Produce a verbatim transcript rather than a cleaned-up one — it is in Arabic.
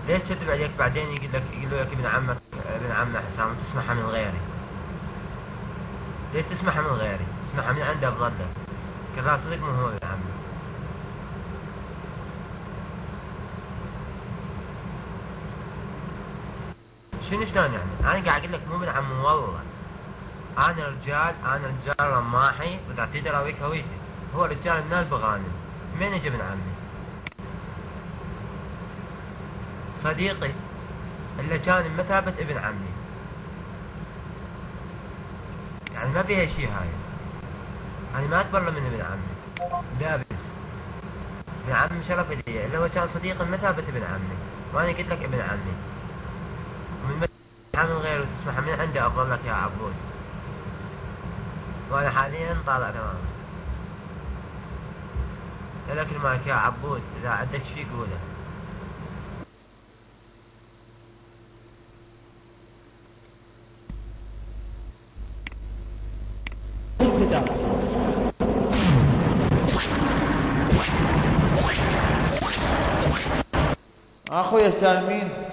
ليش كذب عليك بعدين يقول لك يقول لك ابن عمك ابن عمنا حسام وتسمعها من غيري؟ ليش تسمعها من غيري؟ تسمعها من عنده أفضل لك. كذا صدق مو هو ابن عمي. شنو شلون يعني؟ أنا قاعد أقول لك مو ابن عمي والله. أنا رجال أنا رجال رماحي وتعطيني راويك هويتي. هو رجال من البغانم. منين يجي ابن عمي؟ صديقي اللي كان بمثابة ابن عمي. يعني ما فيها شي هاي. أنا ما أتبرى من ابن عمي. لا بس. ابن عمي شرف لي اللي هو كان صديق بمثابة ابن عمي. وأنا قلت لك ابن عمي. ومن تسمعها من غيره وتسمعها من عندي أفضل لك يا عبود. وأنا حاليا طالع تماما. لك المايك يا عبود، إذا عندك شي قوله. اخويا سالمين.